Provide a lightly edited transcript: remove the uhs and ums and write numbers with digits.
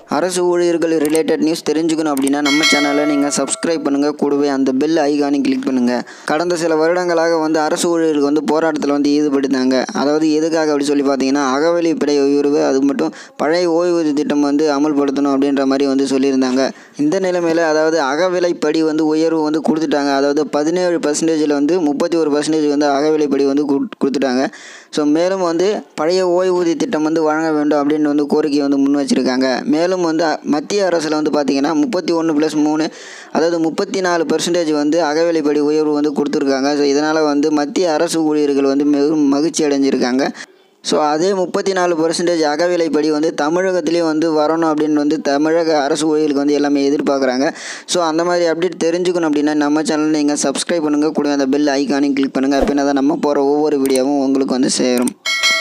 அரசு ஊழியர்கள் related news தெரிஞ்சுக்கணும் அப்படின்னா நம்ம சேனலை நீங்கள் சப்ஸ்கிரைப் பண்ணுங்கள். கூடவே அந்த பெல் ஐகானை கிளிக் பண்ணுங்கள். கடந்த சில வருடங்களாக அரசு ஊழியர்கள் போராட்டத்தில் ஈடுபடுத்தாங்க. அதாவது எதுக்காக அப்படி சொல்லி பார்த்தீங்கன்னா, அகவிலைப்படை உயர்வு, அது மட்டும் பழைய ஓய்வூதிய திட்டம் அமல்படுத்தணும் அப்படின்ற மாதிரி சொல்லியிருந்தாங்க. இந்த நிலைமையில் அதாவது அகவிலைப்படி உயர்வு கொடுத்துட்டாங்க. அதாவது 17%ல் 31% அகவிலைப்படி கொடுத்துட்டாங்க. ஸோ மேலும் பழைய ஓய்வூதிய திட்டம் வழங்க வேண்டும் அப்படின்னு கோரிக்கை முன் வச்சுருக்காங்க. மேலும் மத்திய அரசில் பார்த்தீங்கன்னா 31+3 அதாவது 34% அகவிலைப்படி உயர்வு கொடுத்துருக்காங்க. ஸோ இதனால் மத்திய அரசு ஊழியர்கள் மிகவும் மகிழ்ச்சி அடைஞ்சிருக்காங்க. ஸோ அதே 34% அகவிலைப்படி தமிழகத்துலேயும் வரணும் அப்படின்னு தமிழக அரசு ஊழியர்களுக்கு எல்லாமே எதிர்பார்க்குறாங்க. ஸோ அந்த மாதிரி அப்டேட் தெரிஞ்சுக்கணும் அப்படின்னா நம்ம சேனல் நீங்கள் சப்ஸ்கிரைப் பண்ணுங்கள். கூட அந்த பெல் ஐக்கானையும் கிளிக் பண்ணுங்கள். அப்படின்னா தான் நம்ம போகிற ஒவ்வொரு வீடியோவும் உங்களுக்கு சேரும்.